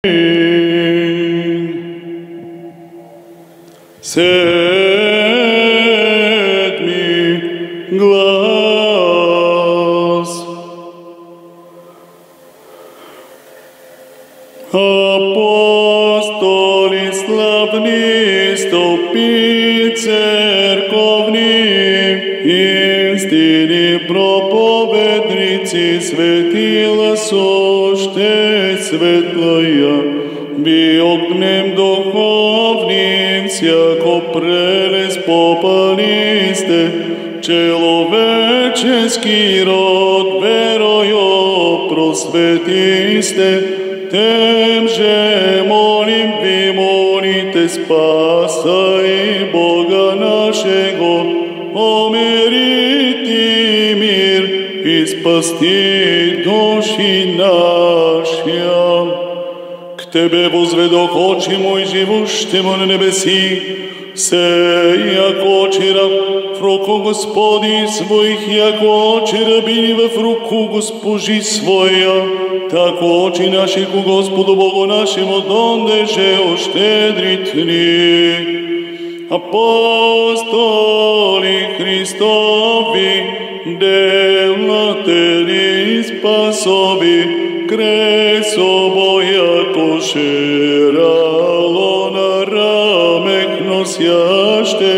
Sedmi glas. Apostoli slavni, stolpi cerkovni, istini propovednici, svetila sošte svetloja, bi ognem duhovnim всяко прелест попалисте, человеческий род верою просветисте, тем же молим ви молите спаса и Бога нашего, умирите мир и спасти души наши. К Тебе возведох очи мои, живущему на небеси, се, яко очи раб в руку Господи своих, яко очи рабини в руку Госпожи своя, тако очи наши ку Господу Богу нашему дондеже ощедритни. Апостоли Христови, делатели спасови, кресо яко шерало на рамех носяще,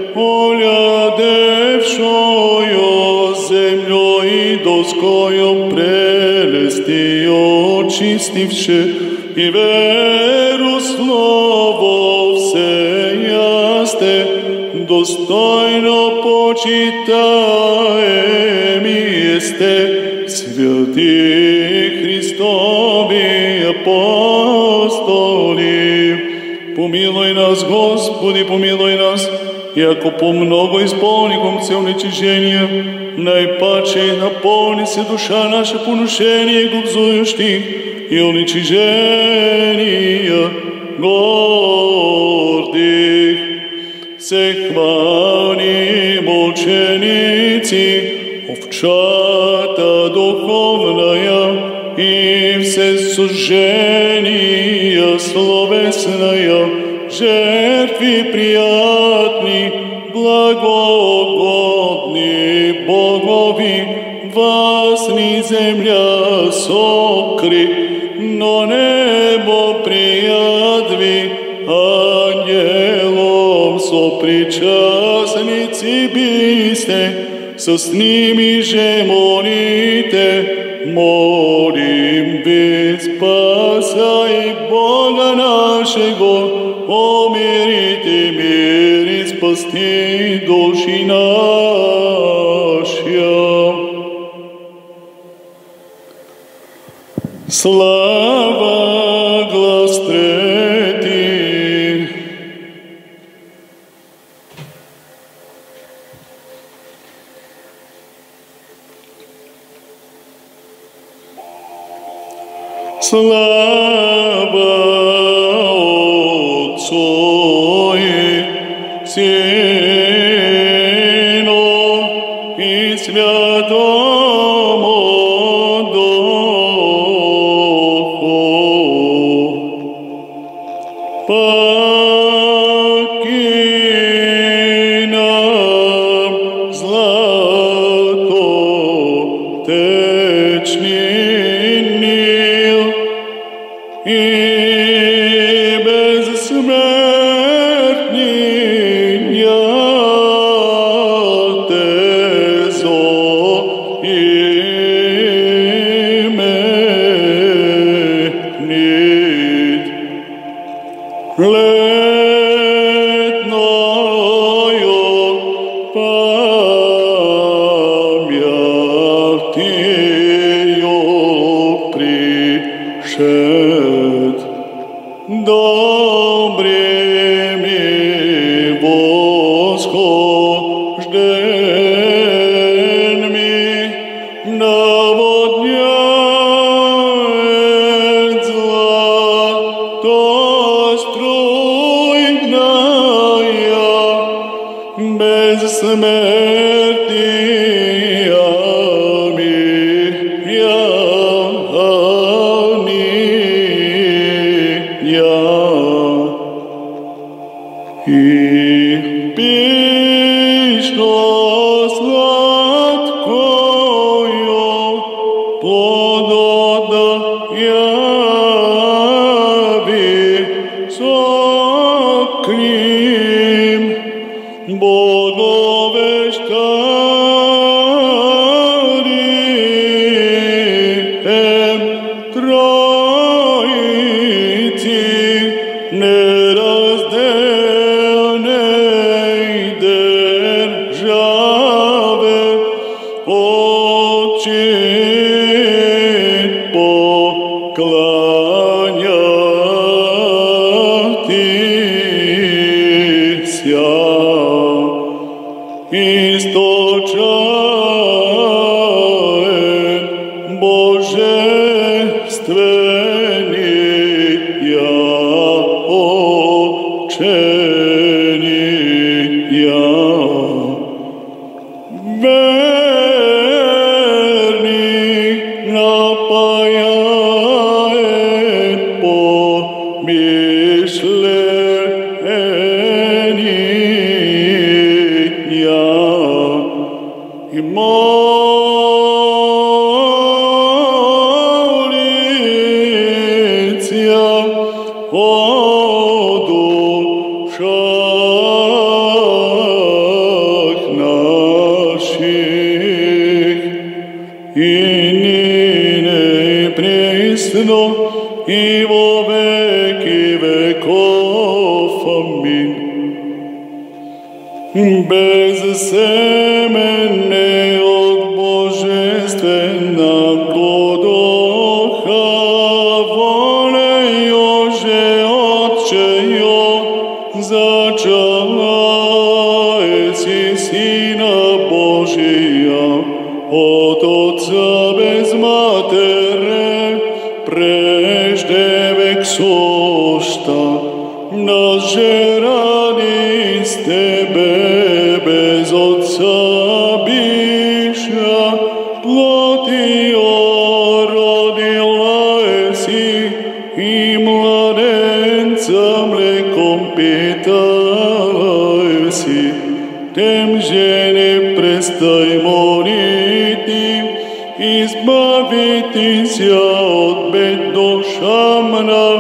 олядевшою землей доскою прелести очистивше, и веру слово всеясте, достойно почитаеми есте, святи Христови апостоли. Помилуй нас, Господи, помилуй нас, яко по много исполником все уничижения, наипаче наполни се душа наша поношение губзующих и уничижения гордых. Се хвани мученици, овчата духовная и все суждения словесная, жертви приятни, благогодни Богови, властни земля сокри, но небо приятви, ангелом сопричастници бисте, с ними же молите, молим ви, спасай Бога нашего, умирите мир и спасти души наши. Слава глас трети. Слава Отцу и Сыну и Святому Духу. Покинь нам златотечный Нил и безсмертный ятезо именит летною памятью пришед. Добрыми восхожденными наводняет златоструйная бессмертиями источаем божественния учения. Верни напаяем помишления и молиться о душах наших, и ныне пресно, и во веки веков. Аминь. Безсеменне от божественного духа, волею же Отчею, зачала си Сина Божия, от Отца без матере, прежде век суща, нас же ради с Тебе без Отца биша, плотью родила си, и младенца млеком питала си. Тем же не престай молити, избавитеся от бед душам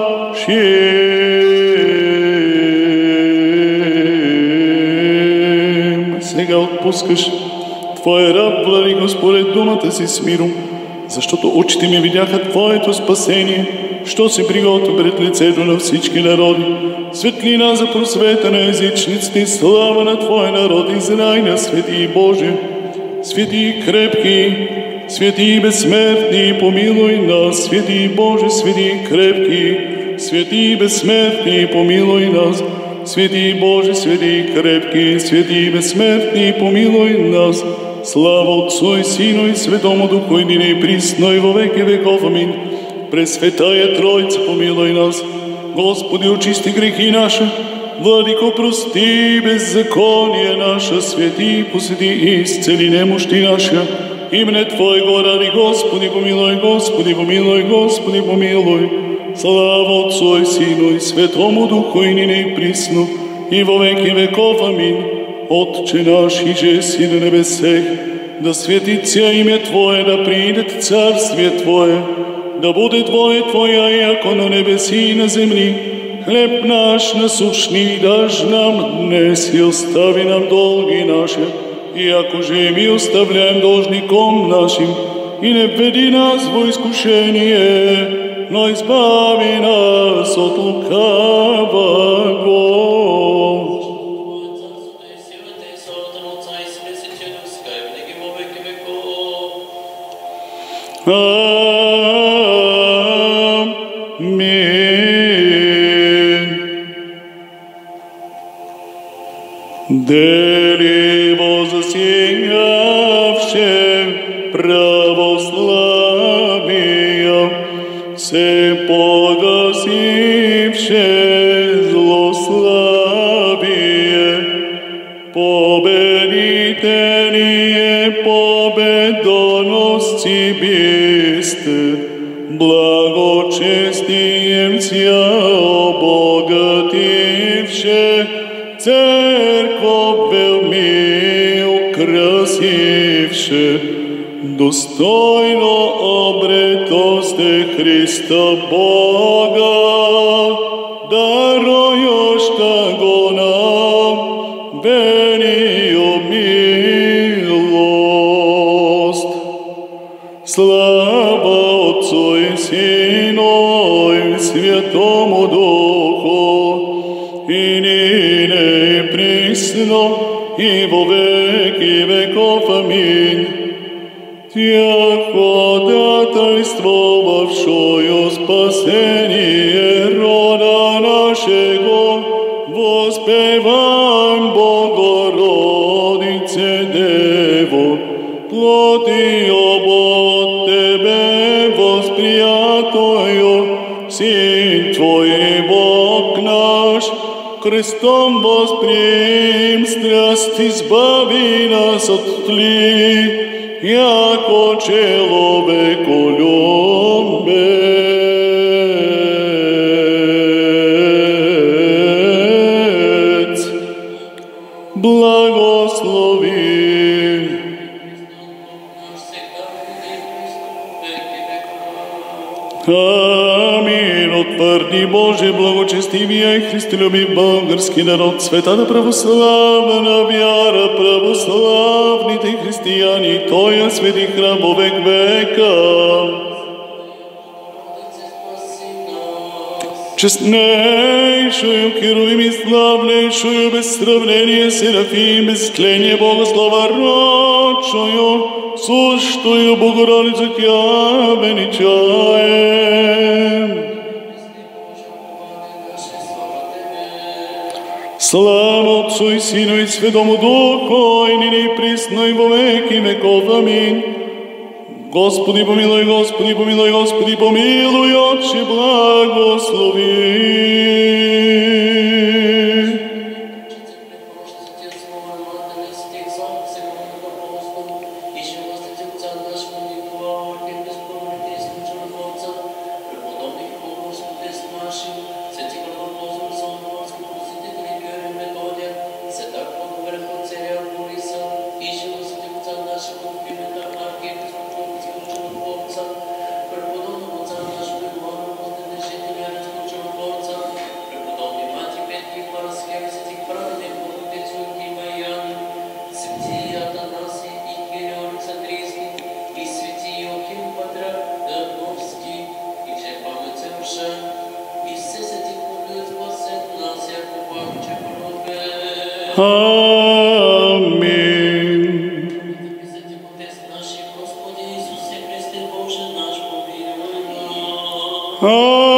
нашим. Сега отпускаш Твоя раб, владико, според думата си с миром, защото очите ми видяха Твоето спасение, що си приготвил пред лицето на всички народи, светлина за просвета на езичниците, слава на Твоя народ, Израиля, свети Боже, свети крепки, свети безсмертни, помилуй нас, свети Боже, свети крепки, свети безсмертни, помилуй нас, свети Боже, свети крепки, свети безсмертни, помилуй нас. Слава Отцу и Сину и Святому Духу, и ныне и присно, и во веки веков. Аминь. Пресвятая Троица, помилуй нас. Господи, очисти грехи наши. Владико, прости беззаконие наше, свети, посети и исцели немощи наши. Имене Твоего ради, Господи, помилуй, Господи, помилуй, Господи, помилуй. Слава Отцу и Сину и Святому Духу, и ныне и присно, и во веки веков. Аминь. Отче наш, иже си на небесех, да светится имя Твое, да придет царствие Твое, да будет воля Твоя, яко на небеси и на земли. Хлеб наш насущный дашь нам днес, и остави нам долги наши, яко же ми оставляем должником нашим, и не введи нас во искушение, но избави нас от лукавого. Аминь. Дели возсиявше православие, се погасивше злославие, победители победоносци бисте, благочестием ся обогативше, церковь велми украсивше, достойно обретосте Христа Бога, даруешь го нам велию милость. Слава Отцу и Сину и Святому Духу, и ныне и присно, и во веки веков. Аминь. Тя ходатайствовавшую спасение рода нашего, воспеваем Богородице Твой Бог наш, крестом восприм страсть, избави нас от тли, яко человеколюбец. Благослови. Амин. Утвърди, Боже, благочестивия и христолюбив български народ, светата православна вяра, православните християни, Тоя свети храм во век века. Честнейшую, херувим и славнейшую, без сравнения Серафим, без тления Богослова родшую, сущую Богородицу Тя величаем. Слава Отцу и Сину и Святому Духу, и ныне и присно и во веки веков. Аминь. Господи помилуй, Господи помилуй, Господи помилуй, Отче благослови. Амин. Амин.